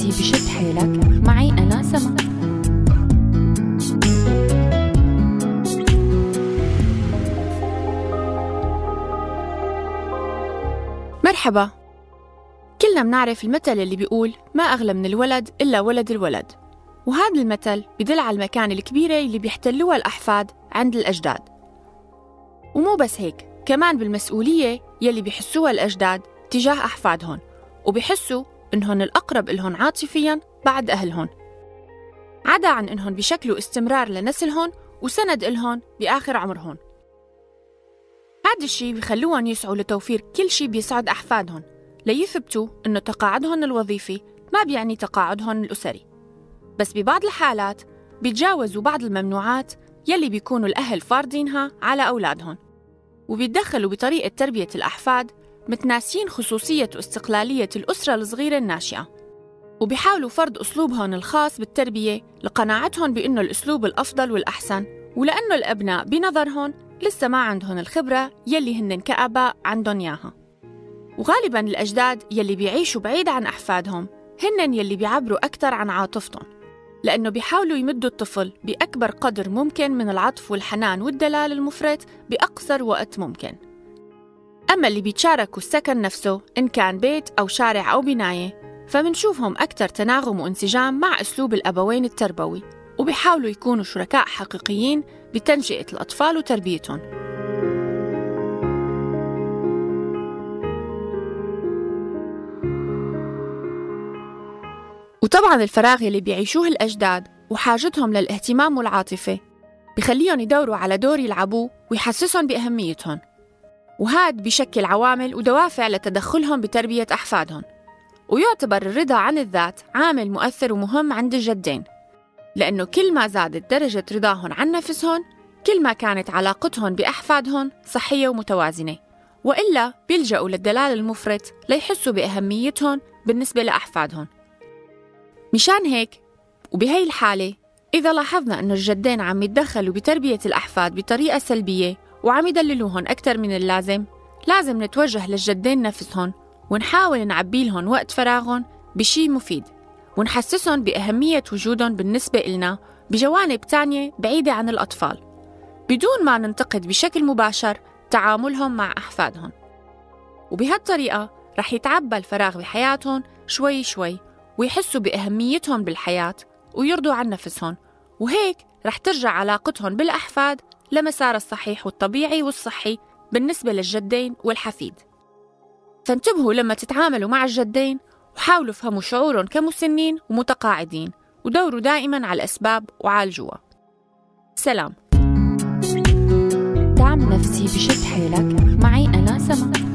نفسي بشد حيلك معي أنا سما. مرحبا. كلنا منعرف المثل اللي بيقول ما أغلى من الولد إلا ولد الولد، وهذا المثل بدل على المكانة الكبيرة اللي بيحتلوها الأحفاد عند الأجداد. ومو بس هيك، كمان بالمسؤولية يلي بيحسوها الأجداد تجاه أحفادهم، وبيحسوا إنهن الأقرب إلهن عاطفياً بعد أهلهن، عدا عن إنهن بيشكلوا استمرار لنسلهن وسند إلهن بآخر عمرهن. هذا الشي بيخلوهن يسعوا لتوفير كل شي بيسعد أحفادهن، ليثبتوا إنه تقاعدهن الوظيفي ما بيعني تقاعدهن الأسري. بس ببعض الحالات بيتجاوزوا بعض الممنوعات يلي بيكونوا الأهل فارضينها على أولادهن، وبيتدخلوا بطريقة تربية الأحفاد متناسين خصوصية واستقلالية الأسرة الصغيرة الناشئة، وبيحاولوا فرض أسلوبهم الخاص بالتربية لقناعتهم بأنه الأسلوب الأفضل والأحسن، ولأنه الأبناء بنظرهم لسه ما عندهم الخبرة يلي هن كآباء عندهم ياها. وغالباً الأجداد يلي بيعيشوا بعيد عن أحفادهم هن يلي بيعبروا أكثر عن عاطفتهم، لأنه بيحاولوا يمدوا الطفل بأكبر قدر ممكن من العطف والحنان والدلال المفرط بأقصر وقت ممكن. أما اللي بيتشاركوا السكن نفسه إن كان بيت أو شارع أو بناية، فمنشوفهم أكثر تناغم وانسجام مع أسلوب الأبوين التربوي، وبيحاولوا يكونوا شركاء حقيقيين بتنشئة الأطفال وتربيتهم. وطبعاً الفراغ اللي بيعيشوه الأجداد وحاجتهم للاهتمام والعاطفة بخليهم يدوروا على دور يلعبوه ويحسسهم بأهميتهم، وهذا بيشكل عوامل ودوافع لتدخلهم بتربية أحفادهم. ويعتبر الرضا عن الذات عامل مؤثر ومهم عند الجدين، لأنه كل ما زادت درجة رضاهم عن نفسهم كل ما كانت علاقتهم بأحفادهم صحية ومتوازنة، وإلا بيلجأوا للدلال المفرط ليحسوا بأهميتهم بالنسبة لأحفادهم. مشان هيك وبهي الحالة إذا لاحظنا أنه الجدين عم يتدخلوا بتربية الأحفاد بطريقة سلبية وعم يدللوهن أكتر من اللازم، لازم نتوجه للجدين نفسهن ونحاول نعبي لهم وقت فراغهم بشي مفيد، ونحسسهم بأهمية وجودهم بالنسبة إلنا بجوانب تانية بعيدة عن الأطفال، بدون ما ننتقد بشكل مباشر تعاملهم مع أحفادهم. وبهالطريقة رح يتعبى الفراغ بحياتهم شوي شوي، ويحسوا بأهميتهم بالحياة ويرضوا عن نفسهم، وهيك رح ترجع علاقتهم بالأحفاد لمسار الصحيح والطبيعي والصحي بالنسبة للجدين والحفيد. فانتبهوا لما تتعاملوا مع الجدين، وحاولوا فهموا شعورهم كمسنين ومتقاعدين، ودوروا دائماً على الأسباب وعالجوها. سلام. دعم نفسي بشد حيلك معي أنا سما.